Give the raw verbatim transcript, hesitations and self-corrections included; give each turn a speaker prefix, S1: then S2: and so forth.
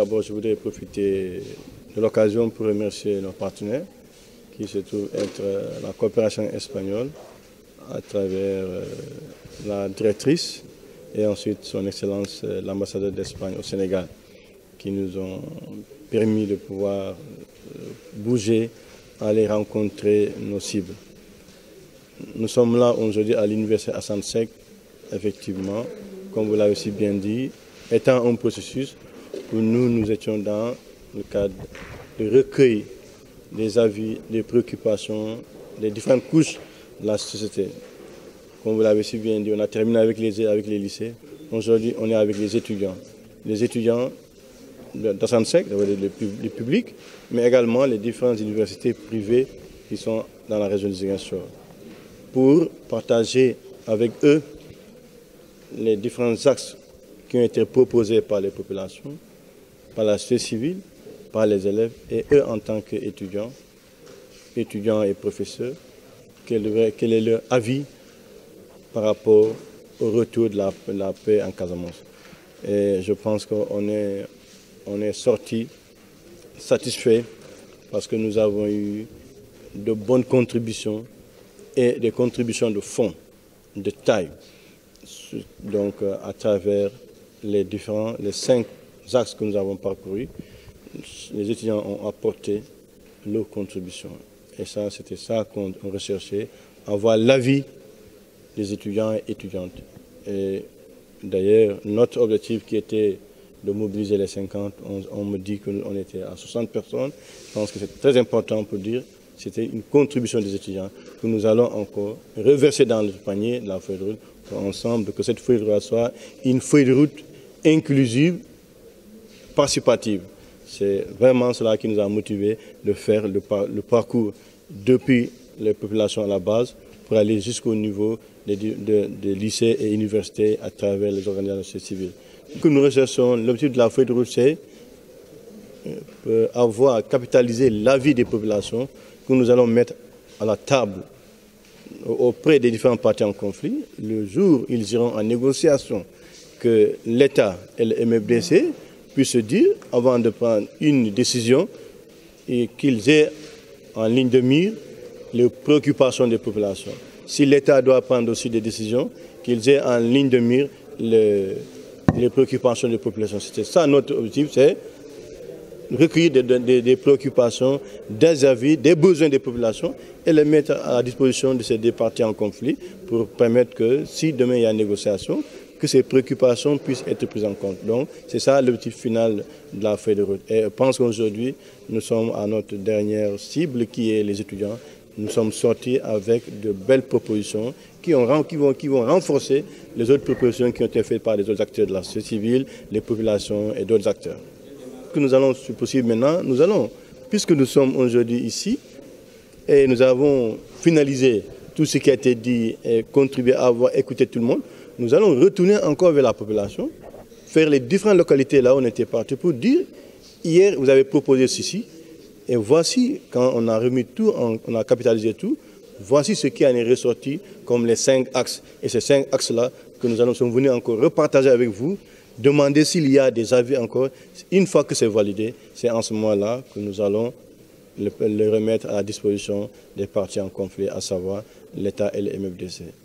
S1: d'abord, je voudrais profiter de l'occasion pour remercier nos partenaires, qui se trouvent être la coopération espagnole, à travers la directrice, et ensuite son Excellence l'ambassadeur d'Espagne au Sénégal, qui nous ont permis de pouvoir bouger, aller rencontrer nos cibles. Nous sommes là aujourd'hui à l'Université Assane Seck, effectivement, comme vous l'avez aussi bien dit, étant un processus où nous, nous étions dans le cadre de recueil des avis, des préoccupations, des différentes couches de la société. Comme vous l'avez si bien dit, on a terminé avec les, avec les lycées. Aujourd'hui, on est avec les étudiants. Les étudiants d'Assane Seck, les publics, mais également les différentes universités privées qui sont dans la région de Ziguinchor, pour partager avec eux les différents axes qui ont été proposés par les populations, par la société civile, par les élèves, et eux en tant qu'étudiants, étudiants et professeurs, quel, quel est leur avis par rapport au retour de la, de la paix en Casamance. Et je pense qu'on est, on est sorti satisfait parce que nous avons eu de bonnes contributions et des contributions de fond, de taille, donc à travers les différents, les cinq axes que nous avons parcourus. Les étudiants ont apporté leur contribution. Et ça, c'était ça qu'on recherchait, avoir l'avis des étudiants et étudiantes. Et d'ailleurs, notre objectif qui était de mobiliser les cinquante, on, on me dit qu'on était à soixante personnes. Je pense que c'est très important pour dire que c'était une contribution des étudiants que nous allons encore reverser dans le panier de la feuille de route pour ensemble que cette feuille de route soit une feuille de route inclusive, participative. C'est vraiment cela qui nous a motivés de faire le, par, le parcours depuis les populations à la base pour aller jusqu'au niveau des, de, de lycées et universités à travers les organisations civiles. Que nous recherchons, l'objectif de la feuille de route, c'est avoir capitalisé l'avis des populations que nous allons mettre à la table auprès des différents partis en conflit. Le jour où ils iront en négociation, que l'État et le M F D C puissent se dire, avant de prendre une décision, et qu'ils aient en ligne de mire les préoccupations des populations. Si l'État doit prendre aussi des décisions, qu'ils aient en ligne de mire le, les préoccupations des populations. C'était ça notre objectif, c'est recueillir des, des, des préoccupations, des avis, des besoins des populations et les mettre à la disposition de ces deux partis en conflit pour permettre que, si demain il y a une négociation, que ces préoccupations puissent être prises en compte. Donc, c'est ça l'objectif final de la feuille de route. Et je pense qu'aujourd'hui, nous sommes à notre dernière cible qui est les étudiants. Nous sommes sortis avec de belles propositions qui, ont, qui, vont, qui vont renforcer les autres propositions qui ont été faites par les autres acteurs de la société civile, les populations et d'autres acteurs. Que nous allons, si possible maintenant, nous allons, puisque nous sommes aujourd'hui ici et nous avons finalisé tout ce qui a été dit et contribué à avoir écouté tout le monde, nous allons retourner encore vers la population, faire les différentes localités là où on était parti pour dire, hier vous avez proposé ceci, et voici, quand on a remis tout, on a capitalisé tout, voici ce qui en est ressorti comme les cinq axes. Et ces cinq axes-là que nous allons sommes venus encore repartager avec vous, demander s'il y a des avis encore. Une fois que c'est validé, c'est en ce moment-là que nous allons le, le remettre à la disposition des partis en conflit, à savoir l'État et le M F D C.